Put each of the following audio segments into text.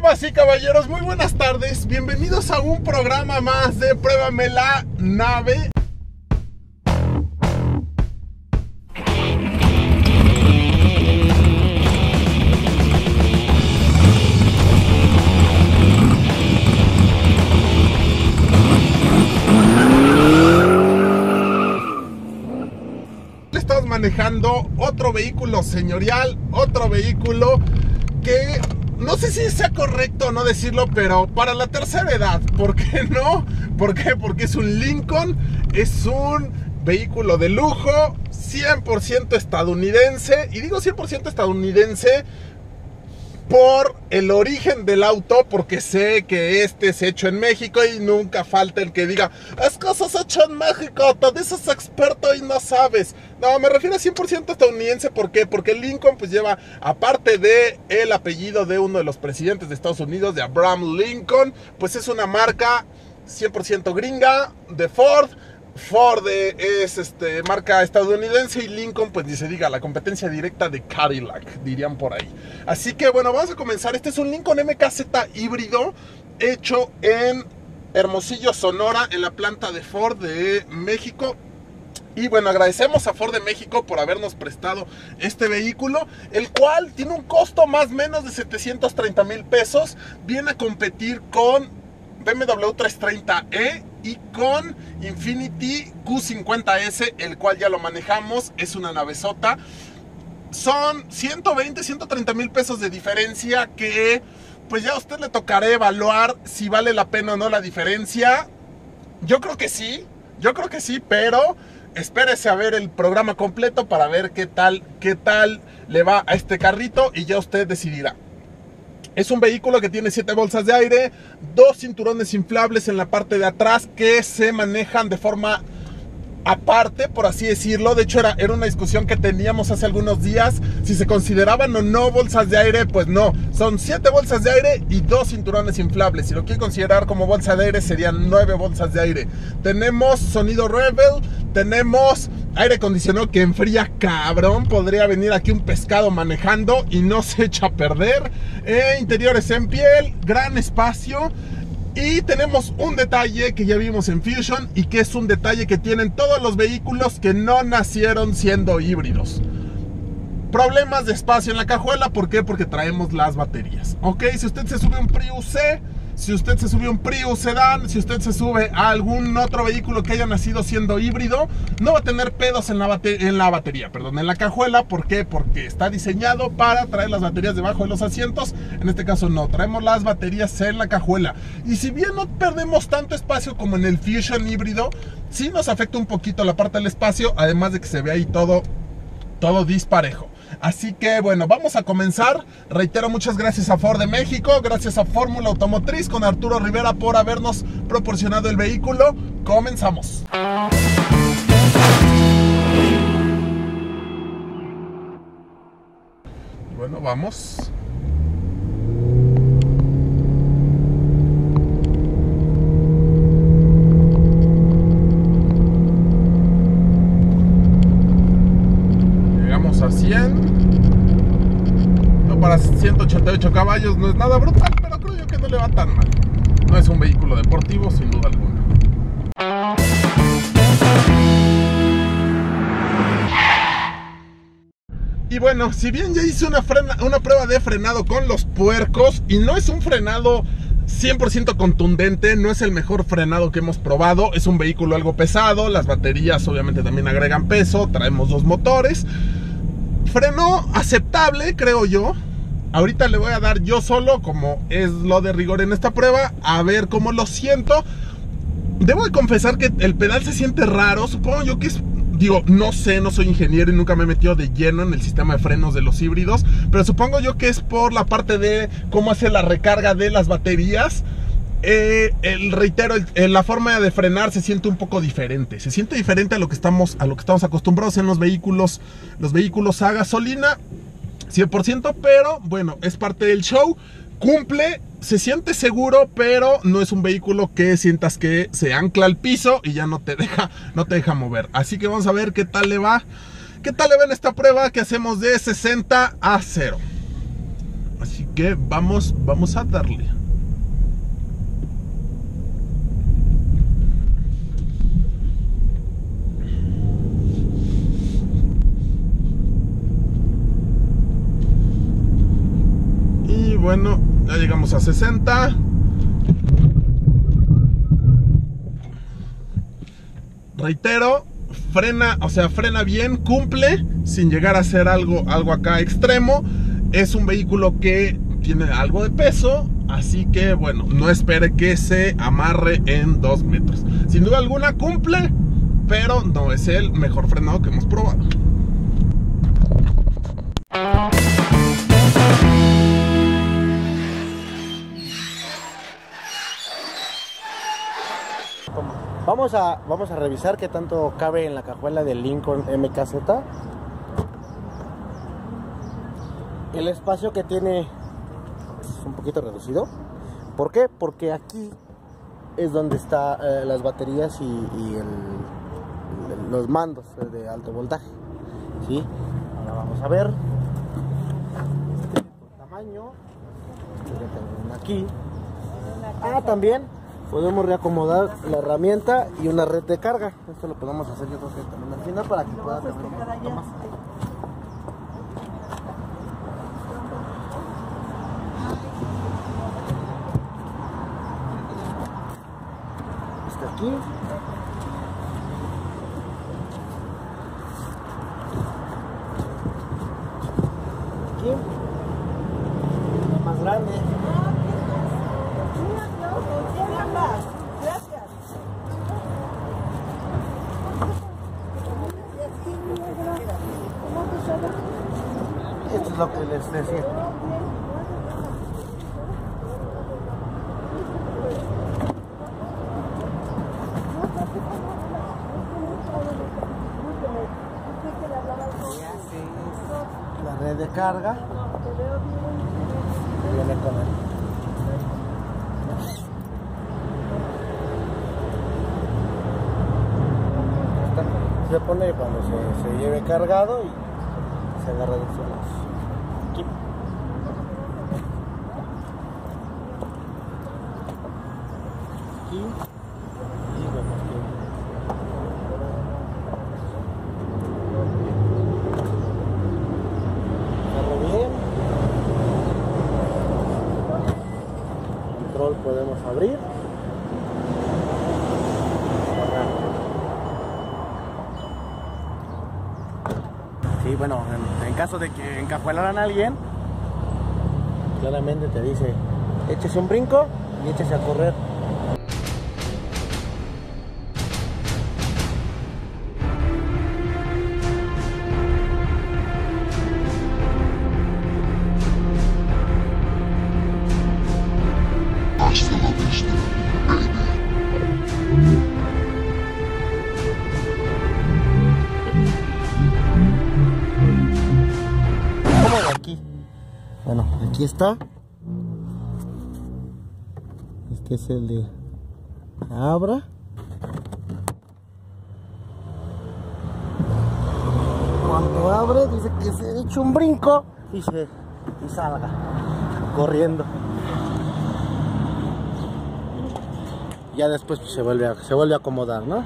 Damas y caballeros, muy buenas tardes. Bienvenidos a un programa más de Pruébame la Nave. Estamos manejando otro vehículo señorial, otro vehículo que no sé si sea correcto o no decirlo, pero para la tercera edad. ¿Por qué no? ¿Por qué? Porque es un Lincoln, es un vehículo de lujo, 100% estadounidense. Y digo 100% estadounidense por el origen del auto, porque sé que este es hecho en México y nunca falta el que diga: es que eso es hecho en México, te dices experto y no sabes. No, me refiero a 100% estadounidense. ¿Por qué? Porque el Lincoln pues lleva, aparte de el apellido de uno de los presidentes de Estados Unidos, de Abraham Lincoln, pues es una marca 100% gringa de Ford. Ford es marca estadounidense y Lincoln, pues ni se diga, la competencia directa de Cadillac, dirían por ahí. Así que bueno, vamos a comenzar. Este es un Lincoln MKZ híbrido hecho en Hermosillo, Sonora, en la planta de Ford de México. Y bueno, agradecemos a Ford de México por habernos prestado este vehículo, el cual tiene un costo más o menos de 730,000 pesos. Viene a competir con BMW 330e y con Infiniti Q50S, el cual ya lo manejamos. Es una navezota. Son 120, 130,000 pesos de diferencia, que pues ya a usted le tocará evaluar si vale la pena o no la diferencia. Yo creo que sí, pero espérese a ver el programa completo para ver qué tal le va a este carrito y ya usted decidirá. Es un vehículo que tiene 7 bolsas de aire, 2 cinturones inflables en la parte de atrás que se manejan de forma aparte, por así decirlo. De hecho era una discusión que teníamos hace algunos días, si se consideraban o no bolsas de aire. Pues no, son 7 bolsas de aire y 2 cinturones inflables. Si lo quiere considerar como bolsa de aire, serían 9 bolsas de aire. Tenemos sonido Rebel, tenemos aire acondicionado que enfría cabrón. Podría venir aquí un pescado manejando y no se echa a perder. Interiores en piel, gran espacio. Y tenemos un detalle que ya vimos en Fusion y que es un detalle que tienen todos los vehículos que no nacieron siendo híbridos: problemas de espacio en la cajuela. ¿Por qué? Porque traemos las baterías. Ok, si usted se sube a un Prius C, si usted se sube a un Prius Sedan, si usted se sube a algún otro vehículo que haya nacido siendo híbrido, no va a tener pedos en la batería, en la cajuela. ¿Por qué? Porque está diseñado para traer las baterías debajo de los asientos. En este caso no, traemos las baterías en la cajuela. Y si bien no perdemos tanto espacio como en el Fusion híbrido, sí nos afecta un poquito la parte del espacio, además de que se ve ahí todo disparejo. Así que bueno, vamos a comenzar. Reitero, muchas gracias a Ford de México, gracias a Fórmula Automotriz con Arturo Rivera por habernos proporcionado el vehículo. Comenzamos. Bueno, vamos. Llegamos a 100. Para 188 caballos no es nada brutal, pero creo yo que no le va tan mal. No es un vehículo deportivo, sin duda alguna. Y bueno, si bien ya hice una prueba de frenado con los puercos, y no es un frenado 100% contundente, no es el mejor frenado que hemos probado. Es un vehículo algo pesado, las baterías obviamente también agregan peso, traemos 2 motores. Frenó aceptable, creo yo. Ahorita le voy a dar yo solo, como es lo de rigor en esta prueba, a ver cómo lo siento. Debo de confesar que el pedal se siente raro. Supongo yo que es... Digo, no sé, no soy ingeniero y nunca me he metido de lleno en el sistema de frenos de los híbridos, pero supongo yo que es por la parte de cómo hace la recarga de las baterías. Reitero, la forma de frenar se siente un poco diferente. Se siente diferente a lo que estamos acostumbrados en los vehículos a gasolina 100%, pero bueno, es parte del show. Cumple, se siente seguro, pero no es un vehículo que sientas que se ancla al piso y ya no te deja mover. Así que vamos a ver qué tal le va en esta prueba que hacemos de 60 a 0. Así que vamos a darle. Y bueno, ya llegamos a 60. Reitero, frena, o sea, frena bien, cumple, sin llegar a ser algo acá extremo. Es un vehículo que tiene algo de peso, así que bueno, no espere que se amarre en 2 metros. Sin duda alguna cumple, pero no es el mejor frenado que hemos probado. Vamos a revisar qué tanto cabe en la cajuela del Lincoln MKZ. El espacio que tiene es un poquito reducido. ¿Por qué? Porque aquí es donde están las baterías y los mandos de alto voltaje, ¿sí? Ahora vamos a ver por tamaño. Aquí. También podemos reacomodar la herramienta y una red de carga. Esto lo podemos hacer yo creo que también al final para que pueda tener un poquito más. Está aquí. Aquí. Más grande. Esto es lo que les decía. La red de carga viene con él. Se pone cuando se lleve cargado y se agarra de estos lados. Aquí. Aquí. Y vemos que agarra bien. El control podemos abrir. Sí, bueno, en caso de que encajuelaran a alguien, claramente te dice, échese un brinco y échese a correr. Bueno, aquí está. Este es el de abra. Cuando abre dice que se eche un brinco y salga corriendo. Ya después pues, se vuelve a acomodar, ¿no?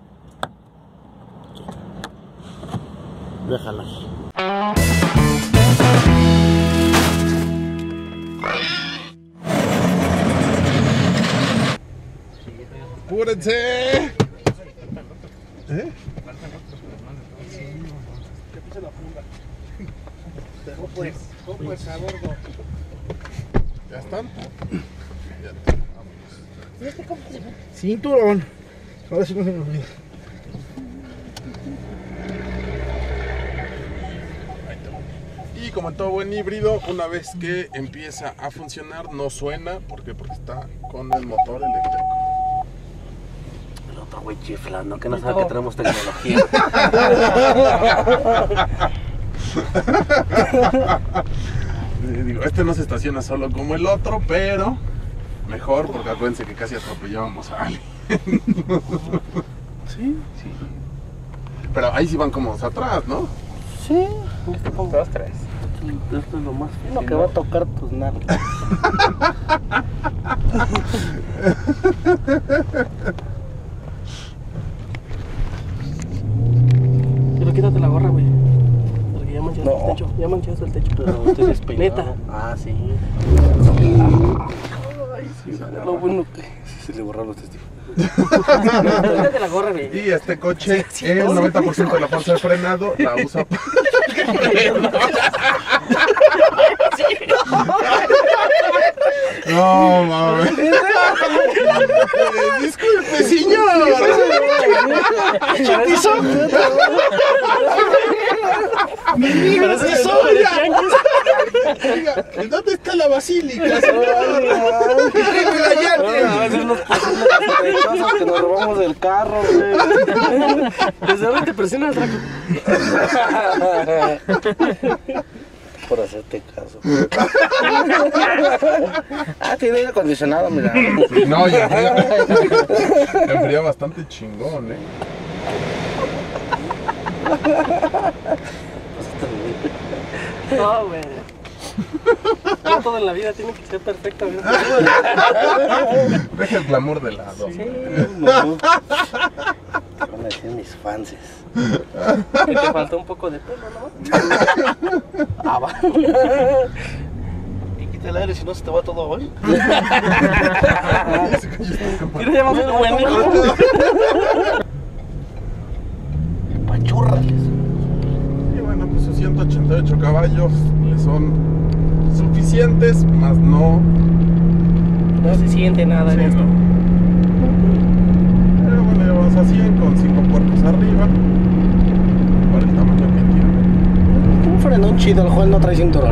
Déjala. ¡Apúrense! ¿Eh? ¿Ya están? Cinturón. Ahora sí no se me olvida. Y como en todo buen híbrido, una vez que empieza a funcionar, no suena. ¿Por qué? Porque está con el motor eléctrico. El otro güey chiflando, que no sabe que tenemos tecnología. Digo, este no se estaciona solo como el otro, pero mejor, porque acuérdense que casi atropellábamos a alguien. Sí, sí. Pero ahí sí van como atrás, ¿no? Sí. 2, 3. Esto es lo más Lo que va a tocar tus nalgas. Pero quítate la gorra, güey. Porque ya manchaste No. el techo. Ya manchaste el techo. Pero usted es peinado. Neta. Ah, sí. Ay, sí. Lo bueno que... Se le borraron los testigos. Quítate la gorra, güey. Y este coche, el 90% de la fuerza de frenado la usa para... No, mames. Disculpe, señor. ¿Piso? Parece soya. Oiga, ¿dónde está la basílica, señor? A veces nos pusimos sospechosos que nos robamos el carro, güey. Desde ahora te presionas, Draco. Por hacerte caso. Ah, tiene aire acondicionado, mira. No, ya enfría bastante chingón, No, güey. No todo en la vida tiene que ser perfecto, güey. Deja el glamour de lado. Sí. No. ¿Qué van a decir mis fanses? Que te faltó un poco de pelo, ¿no? Ah, va. Y quita el aire, si no se te va todo hoy. Mira, ya vamos a ver, güey. Pachurrales. Y bueno, pues sus 188 caballos le son suficientes, más no. No se siente nada en Sí, esto. no. Pero bueno, ya vamos a 100 con 5 puertos arriba. Para el tamaño que tiene. Un frenón chido, el Juan no trae cinturón.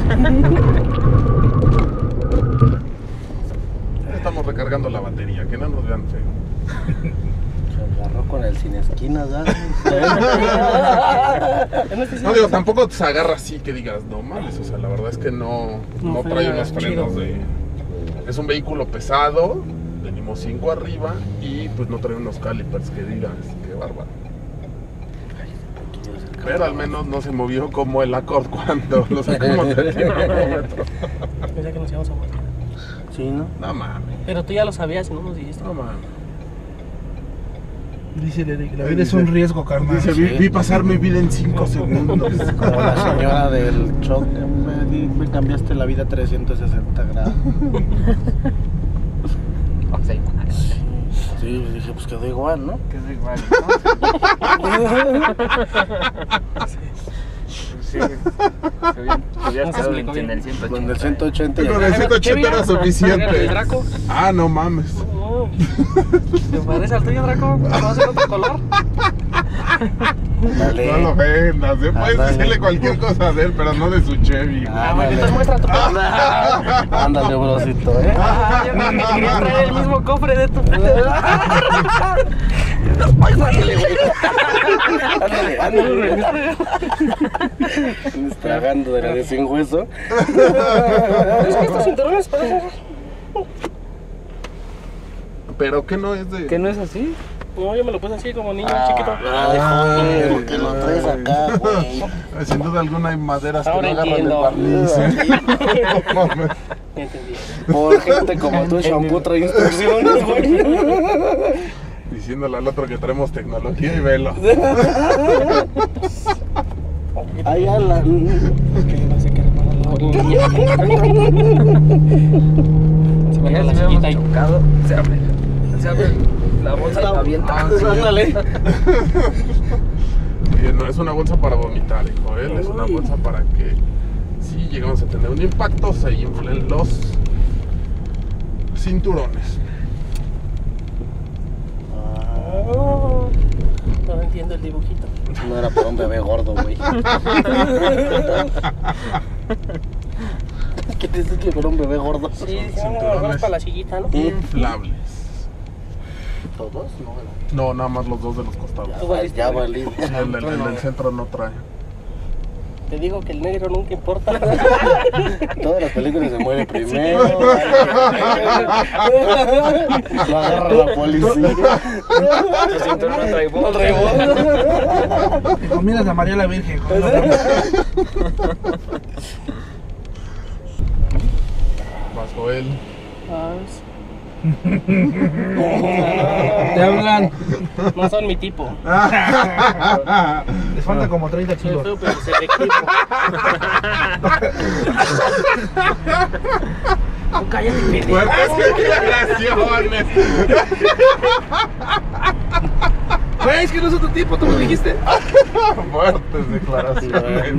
Estamos recargando la batería, que no nos vean feo. Se agarró con el sin esquinas, ¿verdad? No digo, tampoco se agarra así que digas, no mames, o sea, la verdad es que no trae frena unos frenos chido. de... Es un vehículo pesado, venimos 5 arriba y pues no trae unos calipers que digas, qué bárbaro. Pero al menos no se movió como el Accord cuando lo sacamos del kilómetro. Pensé que nos íbamos a morir. Sí, ¿no? No mames, Pero tú ya lo sabías y no nos dijiste. no mames. Dice Derek, la vida es un riesgo, carnal. Dice, vi pasar mi vida en 5 segundos. Como la señora del choque, me cambiaste la vida 360 grados. Sí, dije, pues quedó igual, ¿no? Que es igual, ¿no? Sí. Habías No se quedado explicó en bien. el 180. Con el 180 Con ya. el 180 era ¿El suficiente. Draco? Ah, no mames. Oh, ¿te parece al tuyo, Draco? ¿Va a ser otro color? Dale. No lo vendas, puedes Ándale. decirle cualquier cosa de él, pero no de su Chevy. güey. Ah, bueno, entonces muestra tu color. Ándale, brocito, ¿eh? Ah, yo creo que quería traer el mismo cofre de tu... Ándale, güey. Ándale, ándale. Estás tragando de la de sin hueso. Es que estos cinturones parecen... Pero que no es de. ¿Que no es así? No, yo me lo puse así como niño chiquito. Ay, joder, ¿por qué lo traes acá, güey? Sin duda alguna hay maderas que no Ahora agarran el entiendo. barniz. No mames. Ya entendí. Por gente como tú, shampoo trae instrucciones, güey. Diciéndole al otro que traemos tecnología y velo. Ay, Alan. Que va a ser que reparar la orilla. Se va a Ya la se sillita habíamos ahí. chocado. Se abre la bolsa y la avienta. Ándale. Y no es una bolsa para vomitar, hijo. Es una bolsa para que si llegamos a tener un impacto se inflen los cinturones. Oh, no entiendo el dibujito. No era para un bebé gordo, güey. ¿Qué te dices que para un bebé gordo? Sí, dije, no, mejor para la sillita, ¿no? Inflables. ¿Todos? No, ¿verdad? No, nada más los dos de los costados. Ya valí. El del centro no trae. Te digo que el negro nunca importa. Todas las películas se muere primero. Lo agarra la policía. Tu cinturón no trae bola. Te combinas a María la Virgen. Vas, Joel. Te hablan. No son mi tipo. Les faltan como 30 Soy kilos. feo, pero selectivo. No, cállate, pendejo. Fuertes declaraciones. Güey, es que no es otro tipo, tú me dijiste. Fuertes declaraciones.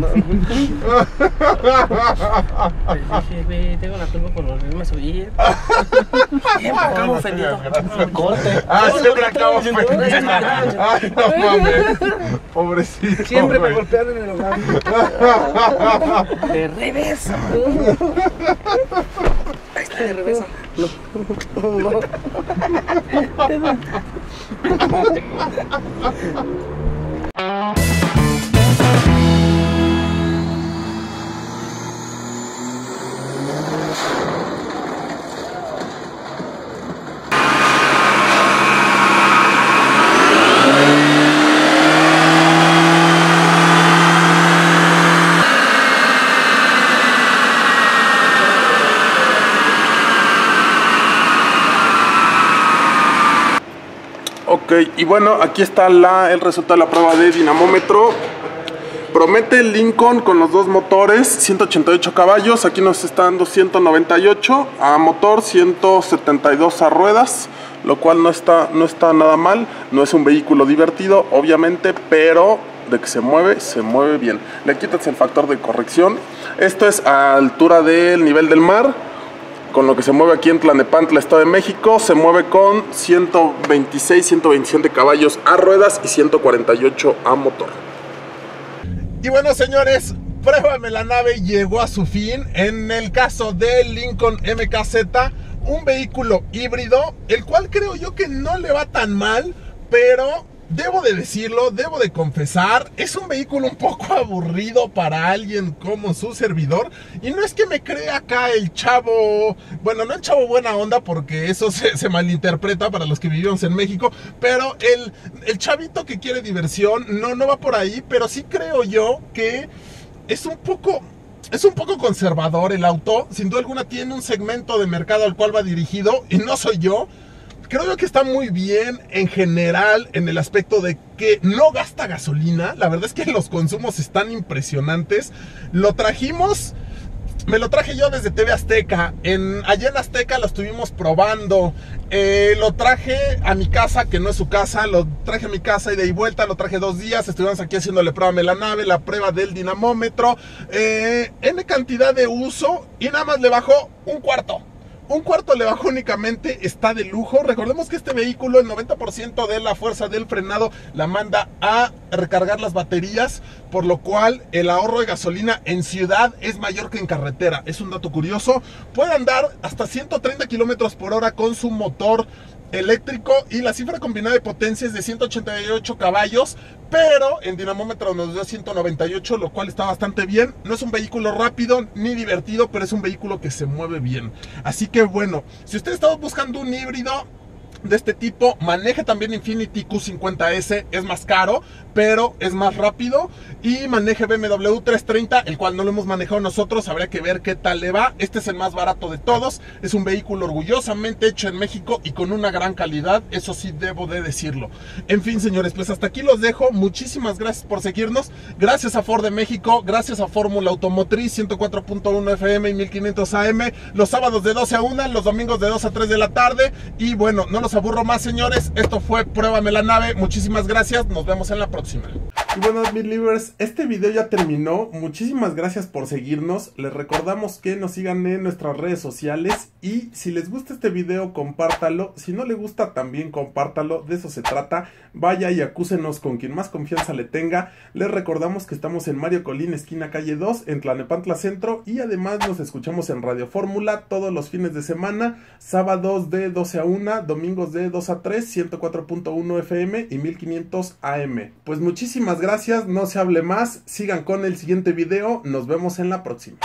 Pues dije, ve, tengo la culpa por volverme a subir. Siempre acabo ofendido. Corte. Siempre acabo ofendido. Ay, no mames. Pobrecito. Siempre me güey. golpean en el hogar. De revés. Ahí está, de revés. Ok, y bueno, aquí está el resultado de la prueba de dinamómetro. Promete el Lincoln con los dos motores, 188 caballos, aquí nos está dando 198 a motor, 172 a ruedas, lo cual no está nada mal. No es un vehículo divertido, obviamente, pero de que se mueve bien. Le quitas el factor de corrección. Esto es a altura del nivel del mar. Con lo que se mueve aquí en Tlalnepantla, Estado de México, se mueve con 126, 127 caballos a ruedas y 148 a motor. Y bueno, señores, Pruébame la Nave llegó a su fin. En el caso del Lincoln MKZ, un vehículo híbrido, el cual creo yo que no le va tan mal, pero debo de decirlo, debo de confesar, es un vehículo un poco aburrido para alguien como su servidor. Y no es que me crea acá el chavo, bueno, no el chavo buena onda, porque eso se malinterpreta para los que vivimos en México, pero el chavito que quiere diversión, no va por ahí. Pero sí creo yo que es un poco conservador el auto. Sin duda alguna tiene un segmento de mercado al cual va dirigido, y no soy yo. Creo yo que está muy bien en general en el aspecto de que no gasta gasolina. La verdad es que los consumos están impresionantes. Me lo traje yo desde TV Azteca. Allá en Azteca lo estuvimos probando. Lo traje a mi casa, que no es su casa. Lo traje a mi casa y de ahí vuelta. Lo traje 2 días. Estuvimos aquí haciéndole Pruébame la Nave, la prueba del dinamómetro. N cantidad de uso y nada más le bajó un cuarto. Un cuarto le bajó únicamente, está de lujo. Recordemos que este vehículo, el 90% de la fuerza del frenado la manda a recargar las baterías, por lo cual el ahorro de gasolina en ciudad es mayor que en carretera. Es un dato curioso. Puede andar hasta 130 kilómetros por hora con su motor eléctrico y la cifra combinada de potencia es de 188 caballos, pero en dinamómetro nos dio 198, lo cual está bastante bien. No es un vehículo rápido ni divertido, pero es un vehículo que se mueve bien. Así que bueno, si usted está buscando un híbrido de este tipo, maneje también Infiniti Q50S, es más caro, pero es más rápido. Y maneje BMW 330, el cual no lo hemos manejado nosotros, habría que ver qué tal le va. Este es el más barato de todos, es un vehículo orgullosamente hecho en México y con una gran calidad, eso sí debo de decirlo. En fin, señores, pues hasta aquí los dejo. Muchísimas gracias por seguirnos, gracias a Ford de México, gracias a Fórmula Automotriz 104.1 FM y 1500 AM, los sábados de 12 a 1, los domingos de 2 a 3 de la tarde. Y bueno, no los aburro más, señores, esto fue Pruébame la Nave. Muchísimas gracias, nos vemos en la próxima. Y bueno, Believers, este video ya terminó. Muchísimas gracias por seguirnos. Les recordamos que nos sigan en nuestras redes sociales, y si les gusta este video, compártalo. Si no le gusta, también compártalo, de eso se trata. Vaya y acúsenos con quien más confianza le tenga. Les recordamos que estamos en Mario Colín, esquina calle 2, en Tlalnepantla Centro, y además nos escuchamos en Radio Fórmula todos los fines de semana, sábados de 12 a 1, domingos de 2 a 3, 104.1 FM y 1500 AM. Pues muchísimas gracias, no se hable más, sigan con el siguiente video, nos vemos en la próxima.